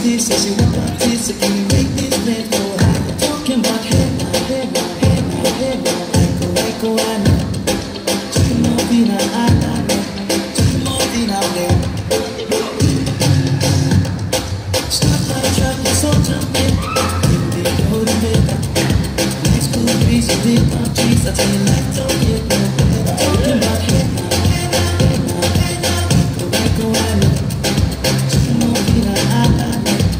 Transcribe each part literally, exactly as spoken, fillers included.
says you want party, so can you make this place go high? Talking about hey now, hey now, hey now, hey now, Aiko, Aiko, I know. Talking more than I know, talking more than I know. Stop my truck, it's all jumping. You be holding it up. Nice cool breeze, you did my cheese. I tell you like, don't get no better. Talking about hey now, hey now, hey now, hey now, Aiko, Aiko, I know. Talking more than I know.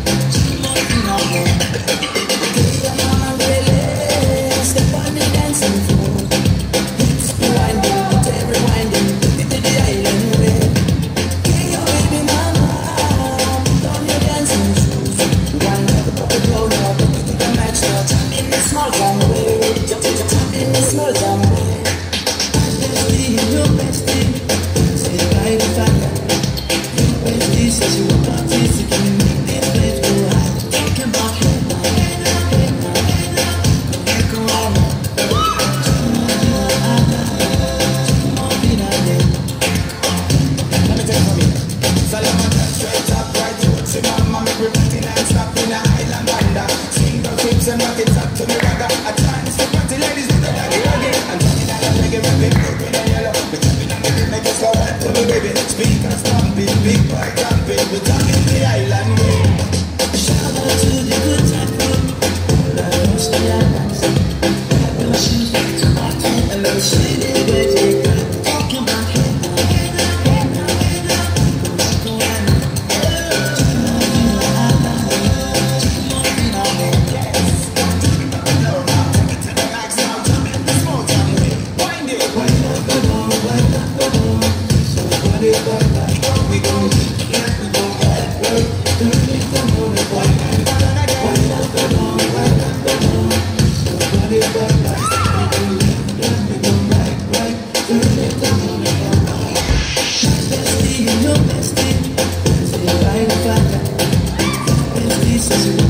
Step on the dancing floor. Hips rewinding, tail rewinding, take it to the island way. Get your baby mama, put on your dancing shoes. Wind up the puppet roll now, take it to the match now. Jump in the small town way, jump, jump, jump in the small town way. My bestie, your bestie, say by the fire. Your bestie says you want parties, so can you make this place go high? Talking about hey now, hey now, hey now, hey now. Go on. Let me tell you something. Salamanca straight up, right foot. See mama make repeating and stop in the island wonder. Swing the hips and rock it up to me ragga. A chance to party ladies do the doggy doggy. And turning on the reggae, rapping, green and yellow. We jumping on the beat, make it slow and to me baby. Speakers thumping, big boy jumping. We talking the island way. Shout out to the good time crew. All across the island. Hello, shoes, to party. Hello, city, baby. Talking about hey now, hey now, hey now, hey now. Go, go, go, Your bestie, say right fire. Bestie says you